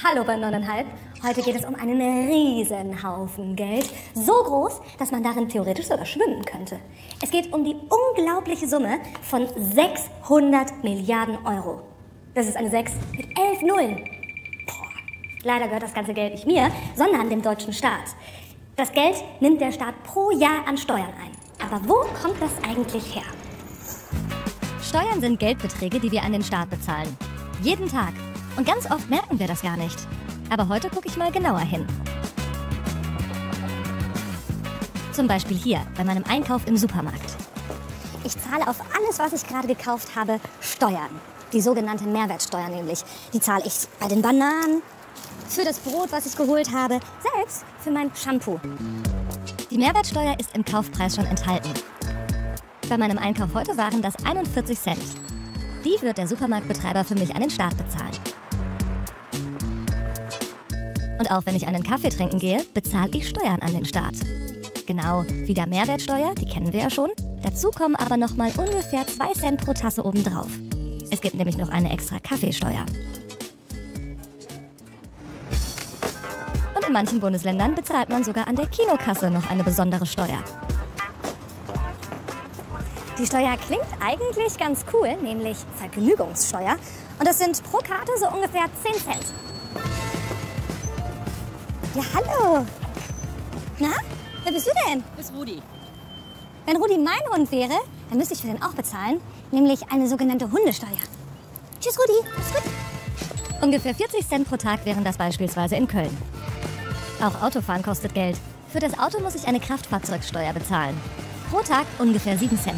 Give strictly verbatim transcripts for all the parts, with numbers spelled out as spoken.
Hallo bei neuneinhalb. Heute geht es um einen riesen Haufen Geld. So groß, dass man darin theoretisch sogar schwimmen könnte. Es geht um die unglaubliche Summe von sechshundert Milliarden Euro. Das ist eine sechs mit elf Nullen. Boah. Leider gehört das ganze Geld nicht mir, sondern dem deutschen Staat. Das Geld nimmt der Staat pro Jahr an Steuern ein. Aber wo kommt das eigentlich her? Steuern sind Geldbeträge, die wir an den Staat bezahlen. Jeden Tag. Und ganz oft merken wir das gar nicht. Aber heute gucke ich mal genauer hin. Zum Beispiel hier, bei meinem Einkauf im Supermarkt. Ich zahle auf alles, was ich gerade gekauft habe, Steuern. Die sogenannte Mehrwertsteuer nämlich. Die zahle ich bei den Bananen, für das Brot, was ich geholt habe, selbst für mein Shampoo. Die Mehrwertsteuer ist im Kaufpreis schon enthalten. Bei meinem Einkauf heute waren das einundvierzig Cent. Die wird der Supermarktbetreiber für mich an den Staat bezahlen. Und auch wenn ich einen Kaffee trinken gehe, bezahle ich Steuern an den Staat. Genau wie der Mehrwertsteuer, die kennen wir ja schon. Dazu kommen aber noch mal ungefähr zwei Cent pro Tasse obendrauf. Es gibt nämlich noch eine extra Kaffeesteuer. Und in manchen Bundesländern bezahlt man sogar an der Kinokasse noch eine besondere Steuer. Die Steuer klingt eigentlich ganz cool, nämlich Vergnügungssteuer. Und das sind pro Karte so ungefähr zehn Cent. Ja, hallo. Na, wer bist du denn? Das ist Rudi. Wenn Rudi mein Hund wäre, dann müsste ich für den auch bezahlen, nämlich eine sogenannte Hundesteuer. Tschüss, Rudi. Alles gut. Ungefähr vierzig Cent pro Tag wären das beispielsweise in Köln. Auch Autofahren kostet Geld. Für das Auto muss ich eine Kraftfahrzeugsteuer bezahlen. Pro Tag ungefähr sieben Cent.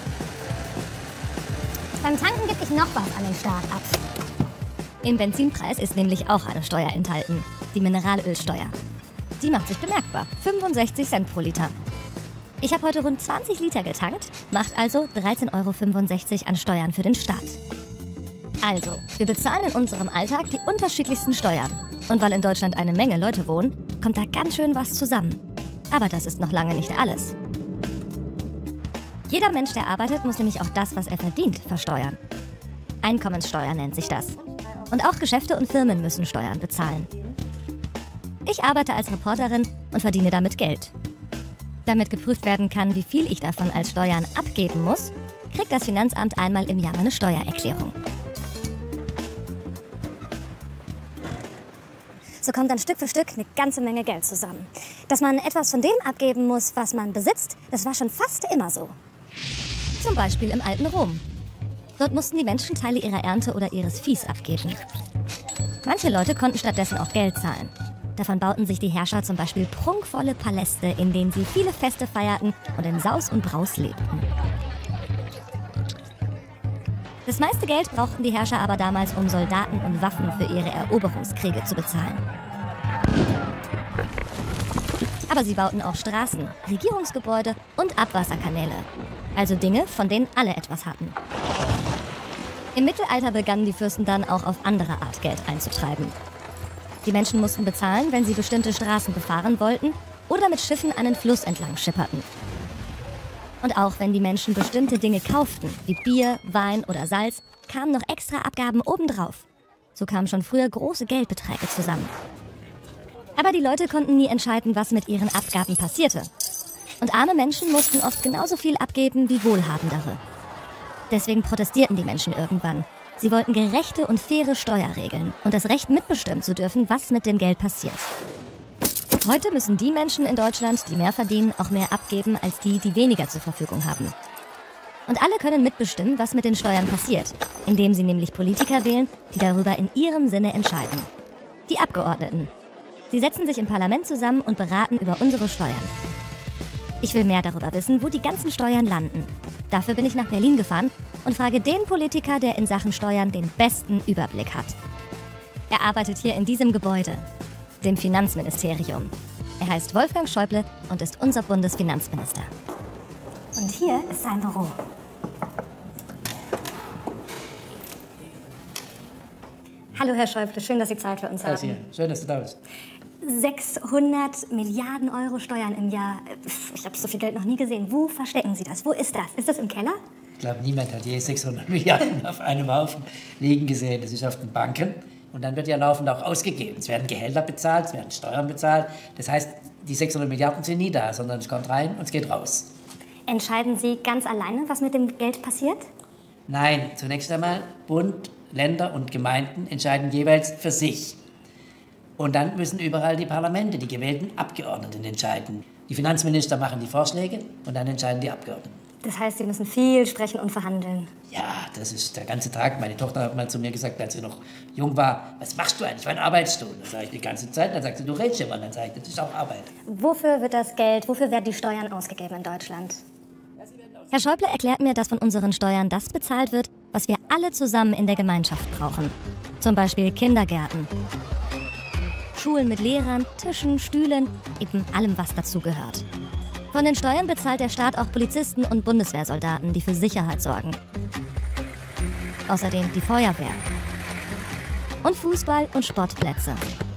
Beim Tanken gebe ich noch was an den Staat ab. Im Benzinpreis ist nämlich auch eine Steuer enthalten. Die Mineralölsteuer. Die macht sich bemerkbar. fünfundsechzig Cent pro Liter. Ich habe heute rund zwanzig Liter getankt, macht also dreizehn Euro fünfundsechzig an Steuern für den Staat. Also, wir bezahlen in unserem Alltag die unterschiedlichsten Steuern. Und weil in Deutschland eine Menge Leute wohnen, kommt da ganz schön was zusammen. Aber das ist noch lange nicht alles. Jeder Mensch, der arbeitet, muss nämlich auch das, was er verdient, versteuern. Einkommenssteuer nennt sich das. Und auch Geschäfte und Firmen müssen Steuern bezahlen. Ich arbeite als Reporterin und verdiene damit Geld. Damit geprüft werden kann, wie viel ich davon als Steuern abgeben muss, kriegt das Finanzamt einmal im Jahr eine Steuererklärung. So kommt dann Stück für Stück eine ganze Menge Geld zusammen. Dass man etwas von dem abgeben muss, was man besitzt, das war schon fast immer so. Zum Beispiel im alten Rom. Dort mussten die Menschen Teile ihrer Ernte oder ihres Viehs abgeben. Manche Leute konnten stattdessen auch Geld zahlen. Davon bauten sich die Herrscher zum Beispiel prunkvolle Paläste, in denen sie viele Feste feierten und in Saus und Braus lebten. Das meiste Geld brauchten die Herrscher aber damals, um Soldaten und Waffen für ihre Eroberungskriege zu bezahlen. Aber sie bauten auch Straßen, Regierungsgebäude und Abwasserkanäle. Also Dinge, von denen alle etwas hatten. Im Mittelalter begannen die Fürsten dann auch auf andere Art Geld einzutreiben. Die Menschen mussten bezahlen, wenn sie bestimmte Straßen befahren wollten oder mit Schiffen einen Fluss entlang schipperten. Und auch wenn die Menschen bestimmte Dinge kauften, wie Bier, Wein oder Salz, kamen noch extra Abgaben obendrauf. So kamen schon früher große Geldbeträge zusammen. Aber die Leute konnten nie entscheiden, was mit ihren Abgaben passierte. Und arme Menschen mussten oft genauso viel abgeben wie wohlhabendere. Deswegen protestierten die Menschen irgendwann. Sie wollten gerechte und faire Steuerregeln und das Recht mitbestimmen zu dürfen, was mit dem Geld passiert. Heute müssen die Menschen in Deutschland, die mehr verdienen, auch mehr abgeben als die, die weniger zur Verfügung haben. Und alle können mitbestimmen, was mit den Steuern passiert, indem sie nämlich Politiker wählen, die darüber in ihrem Sinne entscheiden. Die Abgeordneten. Sie setzen sich im Parlament zusammen und beraten über unsere Steuern. Ich will mehr darüber wissen, wo die ganzen Steuern landen. Dafür bin ich nach Berlin gefahren und frage den Politiker, der in Sachen Steuern den besten Überblick hat. Er arbeitet hier in diesem Gebäude, dem Finanzministerium. Er heißt Wolfgang Schäuble und ist unser Bundesfinanzminister. Und hier ist sein Büro. Hallo Herr Schäuble, schön, dass Sie Zeit für uns haben. Also, schön, dass du da bist. sechshundert Milliarden Euro Steuern im Jahr. Ich habe so viel Geld noch nie gesehen. Wo verstecken Sie das? Wo ist das? Ist das im Keller? Ich glaube, niemand hat je sechshundert Milliarden auf einem Haufen liegen gesehen. Das ist auf den Banken Und dann wird ja laufend auch ausgegeben. Es werden Gehälter bezahlt, es werden Steuern bezahlt. Das heißt, die sechshundert Milliarden sind nie da, sondern es kommt rein und es geht raus. Entscheiden Sie ganz alleine, was mit dem Geld passiert? Nein, zunächst einmal Bund, Länder und Gemeinden entscheiden jeweils für sich. Und dann müssen überall die Parlamente, die gewählten Abgeordneten entscheiden. Die Finanzminister machen die Vorschläge und dann entscheiden die Abgeordneten. Das heißt, Sie müssen viel sprechen und verhandeln. Ja, das ist der ganze Tag. Meine Tochter hat mal zu mir gesagt, als sie noch jung war, was machst du eigentlich, wann arbeitest du? Dann sage ich die ganze Zeit, dann sagt sie, du redest immer. Dann sage ich, das ist auch Arbeit. Wofür wird das Geld, wofür werden die Steuern ausgegeben in Deutschland? Herr Schäuble erklärt mir, dass von unseren Steuern das bezahlt wird, was wir alle zusammen in der Gemeinschaft brauchen. Zum Beispiel Kindergärten, Schulen mit Lehrern, Tischen, Stühlen, eben allem, was dazugehört. Von den Steuern bezahlt der Staat auch Polizisten und Bundeswehrsoldaten, die für Sicherheit sorgen. Außerdem die Feuerwehr. Und Fußball- und Sportplätze.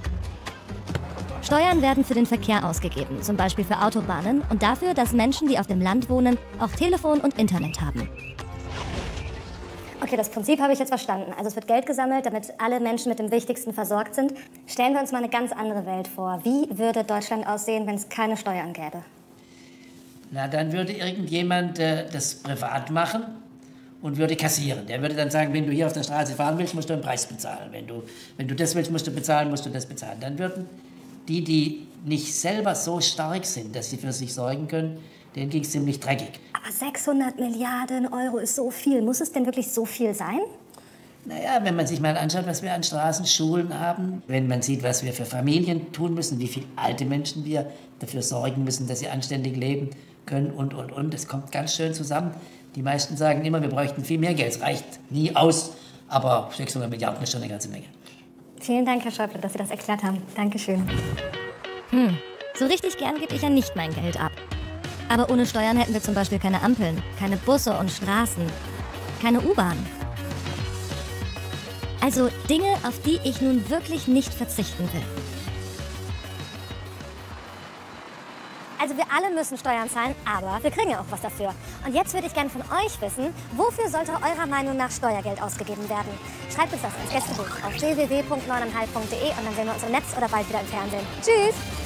Steuern werden für den Verkehr ausgegeben, zum Beispiel für Autobahnen und dafür, dass Menschen, die auf dem Land wohnen, auch Telefon und Internet haben. Okay, das Prinzip habe ich jetzt verstanden. Also es wird Geld gesammelt, damit alle Menschen mit dem Wichtigsten versorgt sind. Stellen wir uns mal eine ganz andere Welt vor. Wie würde Deutschland aussehen, wenn es keine Steuern gäbe? Na, dann würde irgendjemand äh, das privat machen und würde kassieren. Der würde dann sagen, wenn du hier auf der Straße fahren willst, musst du einen Preis bezahlen. Wenn du, wenn du das willst, musst du bezahlen, musst du das bezahlen. Dann würden die, die nicht selber so stark sind, dass sie für sich sorgen können, denen ging es ziemlich dreckig. Aber sechshundert Milliarden Euro ist so viel. Muss es denn wirklich so viel sein? Naja, wenn man sich mal anschaut, was wir an Straßen, Schulen haben, wenn man sieht, was wir für Familien tun müssen, wie viele alte Menschen wir dafür sorgen müssen, dass sie anständig leben können und, und, und. Das kommt ganz schön zusammen. Die meisten sagen immer, wir bräuchten viel mehr Geld. Es reicht nie aus, aber sechshundert Milliarden ist schon eine ganze Menge. Vielen Dank, Herr Schäuble, dass Sie das erklärt haben. Dankeschön. Hm, so richtig gern gebe ich ja nicht mein Geld ab. Aber ohne Steuern hätten wir zum Beispiel keine Ampeln, keine Busse und Straßen, keine U-Bahn. Also Dinge, auf die ich nun wirklich nicht verzichten will. Also wir alle müssen Steuern zahlen, aber wir kriegen ja auch was dafür. Und jetzt würde ich gerne von euch wissen, wofür sollte eurer Meinung nach Steuergeld ausgegeben werden? Schreibt uns das ins Gästebuch auf w w w punkt neuneinhalb punkt de und dann sehen wir uns im Netz oder bald wieder im Fernsehen. Tschüss!